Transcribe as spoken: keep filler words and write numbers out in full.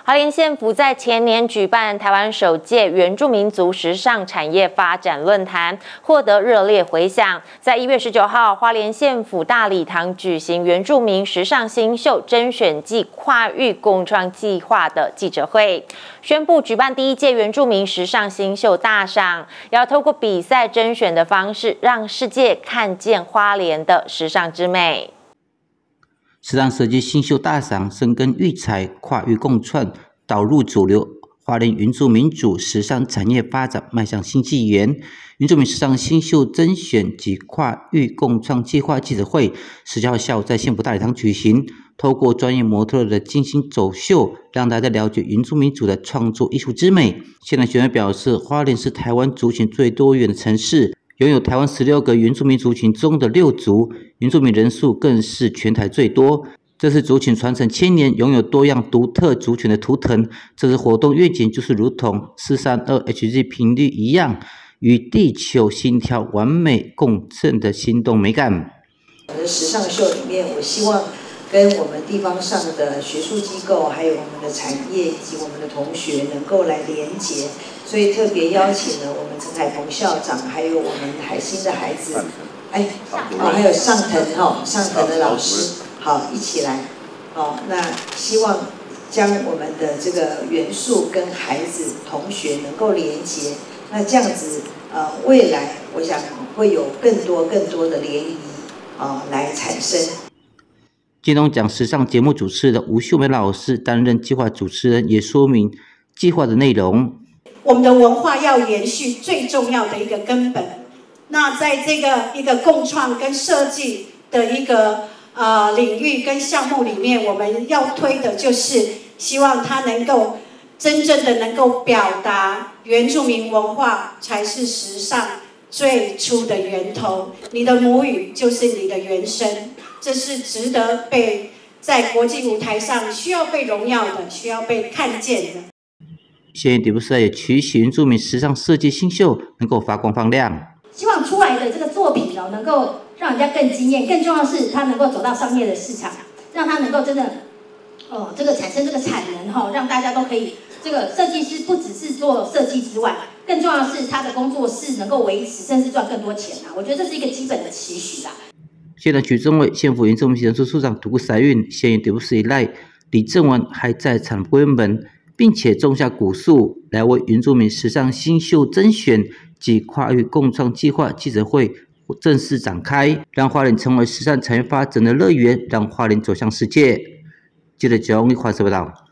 花莲县府在前年举办台湾首届原住民族时尚产业发展论坛，获得热烈回响。在一月十九号，花莲县府大礼堂举行原住民时尚新秀甄选暨跨域共创计划的记者会，宣布举办第一届原住民时尚新秀大赏，要透过比赛甄选的方式，让世界看见花莲的时尚之美。 时尚设计新秀大赏深耕育才、跨域共创，导入主流花莲原住民族时尚产业发展迈向新纪元。原住民时尚新秀甄选及跨域共创计划记者会十九号下午在县府大礼堂举行，透过专业模特的精心走秀，让大家了解原住民族的创作艺术之美。现场学员表示，花莲是台湾族群最多元的城市，拥有台湾十六个原住民族群中的六族，原住民人数更是全台最多。这次族群传承千年，拥有多样独特族群的图腾。这次活动愿景就是如同四三二 H Z 频率一样，与地球心跳完美共振的心动美感。 我的时尚秀里面，我希望跟我们地方上的学术机构，还有我们的产业以及我们的同学能够来连结，所以特别邀请了我们陈海鹏校长，还有我们海星的孩子，哎，哦，还有上腾哈、哦，上腾的老师，好，一起来，哦，那希望将我们的这个元素跟孩子同学能够连结，那这样子，呃，未来我想会有更多更多的涟漪啊、呃、来产生。 金钟奖时尚节目主持的吴秀梅老师担任计划主持人，也说明计划的内容。 我们的文化要延续最重要的一个根本。那在这个一个共创跟设计的一个呃领域跟项目里面，我们要推的就是希望它能够真正的能够表达原住民文化才是时尚最初的源头。你的母语就是你的原生。这是值得被在国际舞台上需要被荣耀的，需要被看见的。 县底部赛也期许原住民时尚设计新秀能够发光发亮， 希望出来的这个作品哦，能够让人家更惊艳。更重要的是，它能够走到商业的市场，让它能够真的哦，这个产生这个产能哈、哦，让大家都可以。这个设计师不只是做设计之外，更重要的是他的工作室能够维持，甚至赚更多钱啊！我觉得这是一个基本的期许啦。 县长许正伟、县府原住民行政处处长土库赛运、县员丢时以来，李正文还在场归门，并且种下古树，来为原住民时尚新秀甄选及跨域共创计划记者会正式展开，让花莲成为时尚产业发展的乐园，让花莲走向世界。记者蒋永华报道。